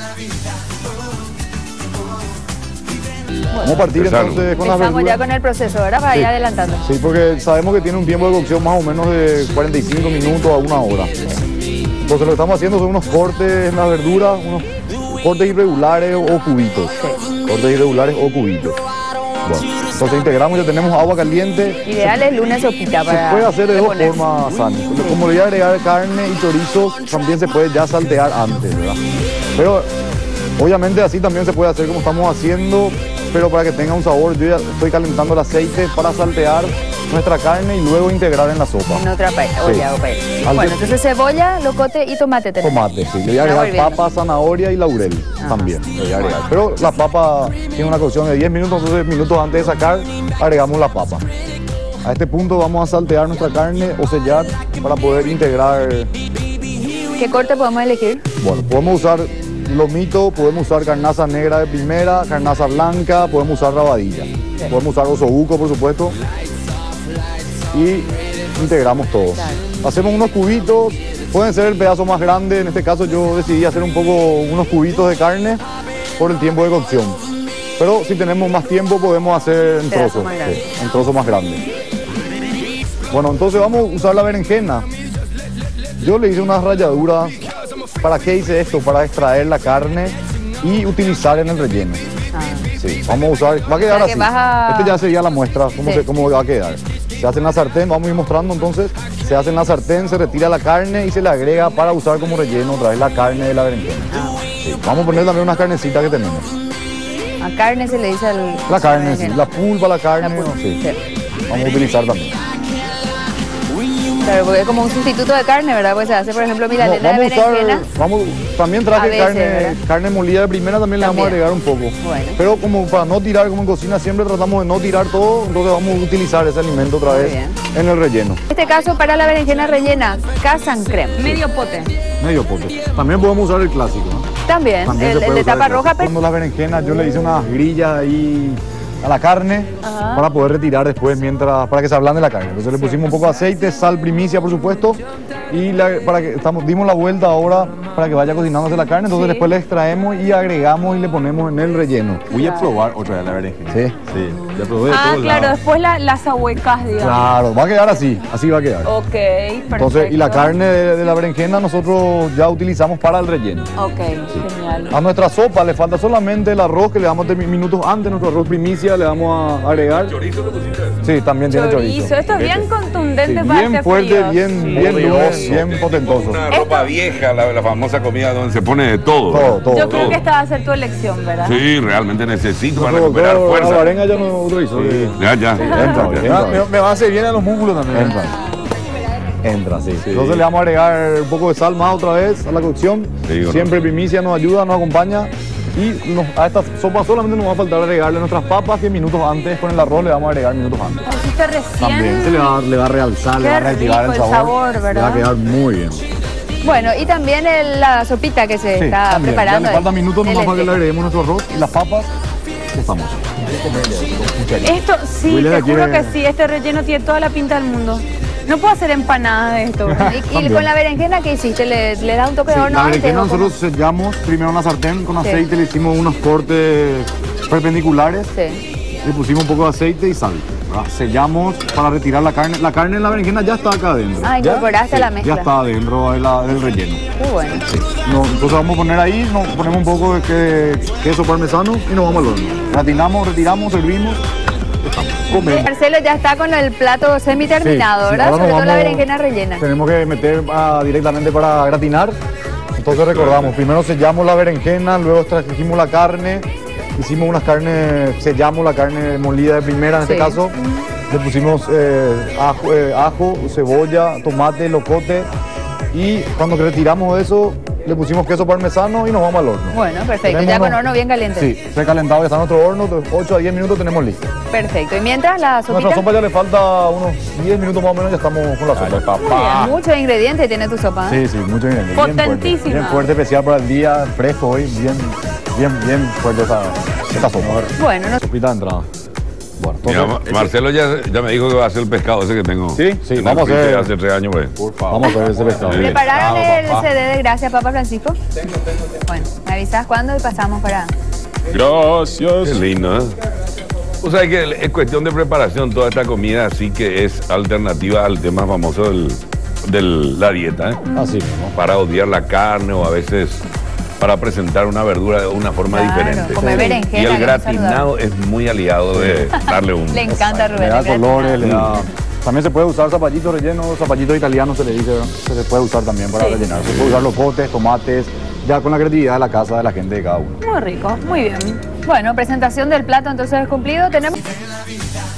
Vamos a partir entonces con las Empezamos verduras. ya con el proceso, ¿verdad? Para ir adelantando. Sí, porque sabemos que tiene un tiempo de cocción más o menos de 45 minutos a una hora. Entonces lo que estamos haciendo son unos cortes en las verduras, unos cortes irregulares o cubitos. Cortes irregulares o cubitos. Bueno, entonces integramos, ya tenemos agua caliente. Ideal es una sopita para... Se puede hacer de dos poner. formas, Sani. Como le voy a agregar carne y chorizo, también se puede ya saltear antes, ¿verdad? Pero obviamente así también se puede hacer como estamos haciendo, pero para que tenga un sabor. Yo ya estoy calentando el aceite para saltear nuestra carne y luego integrar en la sopa. En otra olla o paella. Al Bueno, que- entonces cebolla, locote y tomate tenemos. Tomate, sí. Le voy a Está agregar volviendo. papa, zanahoria y laurel también. Le voy a agregar. Pero la papa tiene una cocción de 10 minutos, entonces minutos antes de sacar agregamos la papa. A este punto vamos a saltear nuestra carne o sellar para poder integrar. ¿Qué corte podemos elegir? Bueno, podemos usar lomito, podemos usar carnaza negra de primera, carnaza blanca, podemos usar rabadilla. Podemos usar osobuco, por supuesto. Y integramos todo. Hacemos unos cubitos, pueden ser el pedazo más grande, en este caso yo decidí hacer un poco unos cubitos de carne por el tiempo de cocción. Pero si tenemos más tiempo podemos hacer en Pedazo trozos, más grande. sí, en trozos más grandes. Bueno, entonces vamos a usar la berenjena. Yo le hice unas ralladuras. ¿Para qué hice esto? Para extraer la carne y utilizar en el relleno. Sí, vamos a usar, va a quedar O sea, que así. vas a- Este ya sería la muestra, Sí. cómo va a quedar. Se hace en la sartén, vamos a ir mostrando entonces. Se hace en la sartén, se retira la carne y se le agrega para usar como relleno otra vez la carne de la berenjena. Sí, vamos a poner también unas carnecitas que tenemos. A carne se le dice al... La carne, sí, la pulpa, la carne, pulpa, sí. sí. Vamos a utilizar también. Claro, porque es como un sustituto de carne, ¿verdad? Pues se hace, por ejemplo, milanesa de vamos a berenjena. usar, también A traje veces, carne, ¿verdad? carne molida de primera, también le vamos a También. agregar un poco. Bueno. Pero como para no tirar, como en cocina siempre tratamos de no tirar todo, entonces vamos a utilizar ese alimento otra Muy vez bien. en el relleno. En este caso, para la berenjena rellena, casan creme. Medio pote. Medio pote. También podemos usar el clásico, ¿no? También, También se el puede de usar tapa el roja, clásico. pero... Cuando las berenjenas yo le hice unas grillas ahí a la carne Ajá. para poder retirar después para que se ablande la carne. Entonces le pusimos un poco de aceite, sal primicia por supuesto y dimos la vuelta ahora para que vaya cocinándose la carne, entonces Sí. después le extraemos y agregamos y le ponemos en el relleno. Voy a probar otra vez la berenjena. Sí. Sí, ya probé de Ah, todos claro, lados. después las ahuecas, digamos. Claro, va a quedar así va a quedar. Ok, perfecto. Entonces, y la carne de la berenjena nosotros ya utilizamos para el relleno. Ok, genial. A nuestra sopa le falta solamente el arroz que le damos minutos antes, nuestro arroz primicia le vamos a agregar. ¿Chorizo le pusiste? Sí, también tiene Chorizo, chorizo. esto es bien contundente Sí, para bien este fuerte, frío. bien duro, Odioso. bien potentoso. Una ropa vieja, la famosa comida donde se pone de todo. Todo. Yo creo todo. que esta va a ser tu elección, ¿verdad? Sí, realmente necesito para Nuestro recuperar doctor fuerza. Alvarenga ya no lo hizo. Ya, ya. Entra, Me va a hacer bien a los músculos también. Entra, sí. Entonces le vamos a agregar un poco de sal más otra vez a la cocción. Sí, Siempre primicia nos ayuda, nos acompaña. Y a esta sopa solamente nos va a faltar agregarle nuestras papas que minutos antes con el arroz le vamos a agregar minutos antes. Lo hiciste recién. También se le va a realzar, le Qué va a reactivar rico el el sabor. sabor, Le va ¿verdad? a quedar muy bien. Bueno, y también la sopita que se Sí, está también. preparando. Ya le faltan minutos de nomás para que le lentejas. agreguemos nuestro arroz y las papas. Ya estamos. Esto, sí, Willy te le juro quiere- que sí, este relleno tiene toda la pinta del mundo. No puedo hacer empanadas de esto. Y con la berenjena que hiciste, ¿le da un toque de Sí, horno la antes? berenjena o cómo? nosotros sellamos primero una sartén con Sí. aceite, le hicimos unos cortes perpendiculares, Sí. le pusimos un poco de aceite y sal. ¿verdad? Sellamos para retirar la carne. La carne en la berenjena ya está acá adentro. Ah, ¿Ya? incorporaste Sí, la mezcla. Ya está adentro del relleno. Qué bueno. Entonces vamos a poner ahí, nos ponemos un poco de queso parmesano y nos vamos al horno. Gratinamos, retiramos, servimos. Estamos. Comemos. Marcelo ya está con el plato semi terminado, Sí, sí, ¿verdad? ahora Sobre nos todo la vamos- berenjena rellena. Tenemos que meter directamente para gratinar. Entonces recordamos, primero sellamos la berenjena, luego trajimos la carne, hicimos unas carnes, sellamos la carne molida de primera en Sí. este caso. Le pusimos ajo, cebolla, tomate, locote y cuando retiramos eso le pusimos queso parmesano y nos vamos al horno. Bueno, perfecto. Tenemos Ya con unos- horno bien caliente. Sí, precalentado, ya está nuestro horno, de 8 a 10 minutos tenemos listo. Perfecto. Y mientras la sopita. Nuestra sopa ya le falta unos 10 minutos más o menos, ya estamos con la sopa. Muy bien, muchos ingredientes tiene tu sopa. ¿eh? Sí, mucho ingrediente. Potentísima. Bien fuerte, especial para el día, fresco hoy, bien fuerte esta sopa. Bueno, Sopita de entrada. Bueno, Mira, entonces, Marcelo ya me dijo que va a hacer el pescado ese que tengo. Sí, sí, en el vamos a freezer hacer- hace 3 años, pues. Por favor. vamos a ver ese pescado. Sí. ¿Prepararon Vamos, el papá. CD de Gracias, Papa Francisco? Bueno, me avisas cuándo y pasamos para... Qué Gracias. lindo, ¿eh? O sea que es cuestión de preparación toda esta comida, así que es alternativa al tema famoso de la dieta, ¿eh? Así mismo. Para odiar la carne o a veces para presentar una verdura de una forma Claro, diferente. comer berenjena, Y que el es gratinado es muy aliado de darle un... Le encanta a Rubén. Le da el gratinado. colores, le da... También se puede usar zapallito relleno, zapallito italiano se le dice, ¿no? Se le puede usar también para Sí. rellenar. Se puede usar locotes, tomates, ya con la creatividad de la casa de la gente de cada uno. Muy rico, muy bien. Bueno, presentación del plato entonces cumplido. Tenemos...